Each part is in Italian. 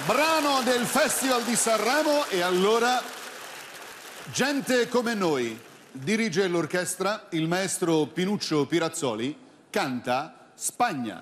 Brano del Festival di Sanremo. E allora, Gente come noi. Dirige l'orchestra il maestro Pinuccio Pirazzoli, canta Spagna.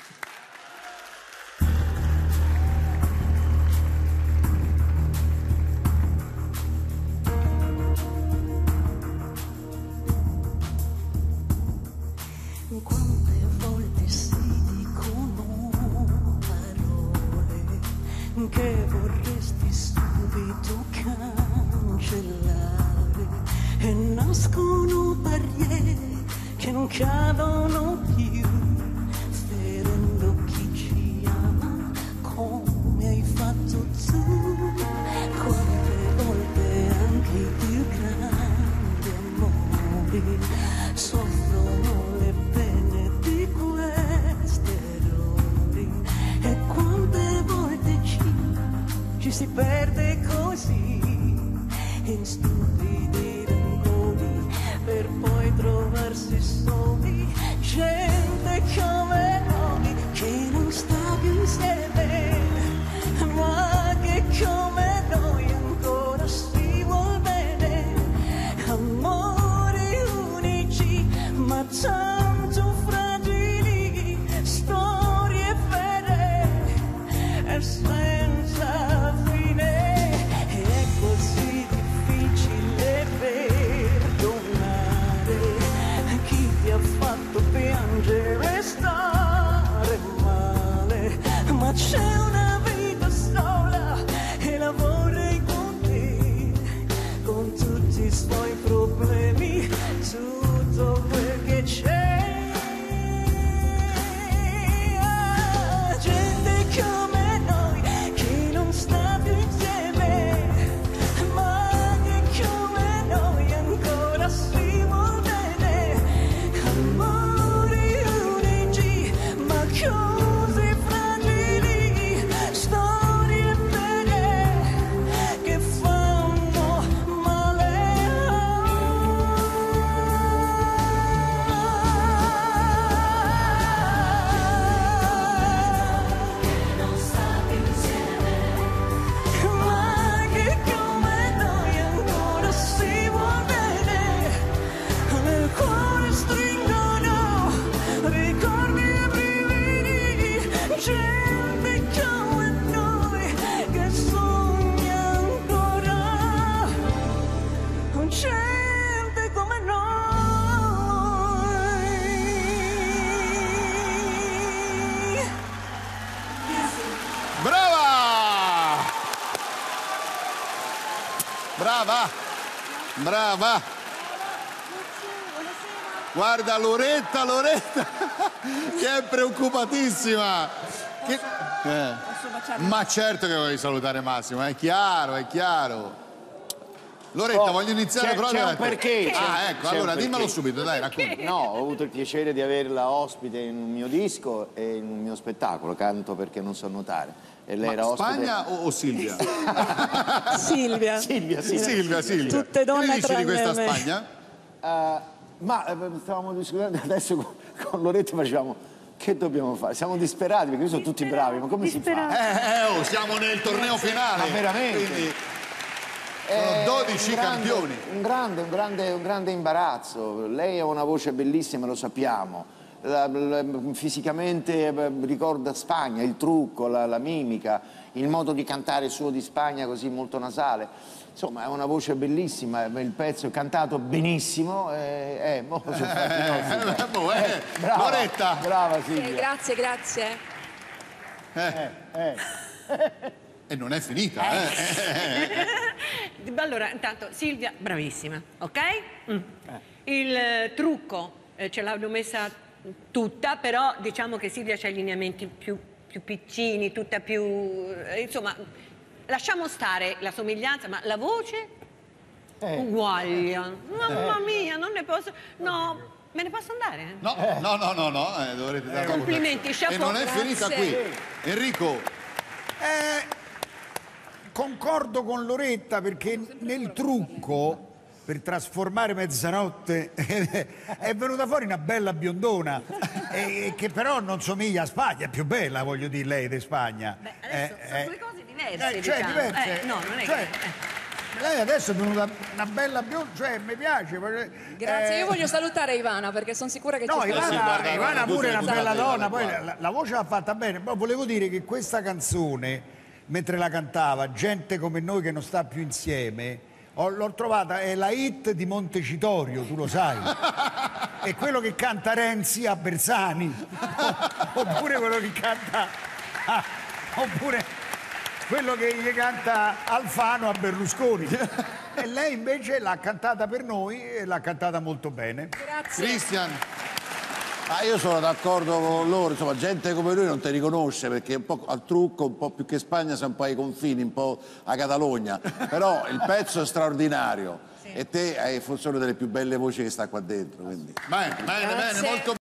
Quante volte si dicono parole che vorresti subito cancellare e nascono barriere che non cadono più, ferendo chi ci ama come hai fatto tu. Quante volte anche i più grandi amori soffrono le pene di questi errori, e quante volte ci si perde così in stupidi rangoli per poi trovarsi soli. Gente come noi che non sta più insieme, ma che come noi ancora si vuol bene. Amori unici ma tanto fragili, storie vere e senza fine. È così difficile perdonare chi ti ha fatto piangere e stare male, ma c'è una vita sola e la vorrei con te, con tutti i suoi problemi, tutto quel che c'è. Gente come noi che non sta più insieme, ma che come noi ancora si vuol bene. Amori unici ma così fragili, storie vere che fanno male. Non sta più insieme, ma che come noi ancora si vuol bene. Nel cuore stringono ricordi e brividi. Gente come noi che sogna ancora, gente come noi. Brava! Brava! Brava! Guarda Loretta, che è preoccupatissima. Ma certo che voglio salutare Massimo, è chiaro, è chiaro. Loretta, voglio iniziare proprio C'è da un te. perché. Ecco, allora dimmelo subito, dai, racconta. No, ho avuto il piacere di averla ospite in un mio disco e in un mio spettacolo, Canto perché non so nuotare. E lei era ospite. Spagna o Silvia? Silvia. Silvia. Tutte donne che ne dici di questa tranne me. Spagna? Stavamo discutendo adesso con Loretta, facevamo che dobbiamo fare? Siamo disperati perché sono tutti bravi, ma come si fa? Siamo nel torneo finale. Ma veramente? Quindi sono 12 campioni. Un grande imbarazzo. Lei ha una voce bellissima, lo sappiamo. Fisicamente ricorda Spagna, il trucco, la mimica, il modo di cantare suo di Spagna così molto nasale. Insomma, è una voce bellissima, il pezzo è cantato benissimo. Brava, Loretta. Brava Silvia. Grazie. E non è finita, Allora, intanto, Silvia, bravissima, ok? Il trucco ce l'hanno messa tutta, però diciamo che Silvia c'ha i lineamenti più piccini, tutta più... insomma, lasciamo stare la somiglianza, ma la voce uguaglia. Mamma mia, non ne posso... No, me ne posso andare? No, dovrete dare complimenti, chapeau. E non è finita qui. Enrico. Concordo con Loretta perché nel trucco per trasformare Mezzanotte è venuta fuori una bella biondona che però non somiglia a Spagna, è più bella, voglio dire, lei di Spagna. Beh, adesso sono due cose diverse. diverse, cioè, diciamo. diverse. No, non è Cioè, che... lei adesso è venuta una bella bionda, cioè mi piace. Grazie, io voglio salutare Ivana perché sono sicura che No, ci sta Ivana, guarda, Ivana pure è una guarda, bella guarda, donna, poi guarda. la voce l'ha fatta bene, però volevo dire che questa canzone, mentre la cantava, Gente come noi che non sta più insieme, l'ho trovata, è la hit di Montecitorio, tu lo sai. È quello che canta Renzi a Bersani, oppure quello che canta... oppure quello che gli canta Alfano a Berlusconi. E lei invece l'ha cantata per noi e l'ha cantata molto bene. Grazie. Christian, Io sono d'accordo con loro, insomma, gente come lui non ti riconosce perché un po' al trucco, un po' più che Spagna, sei un po' ai confini, un po' a Catalogna, però il pezzo è straordinario e te hai forse una delle più belle voci che sta qua dentro. Quindi. bene, bene, Grazie. molto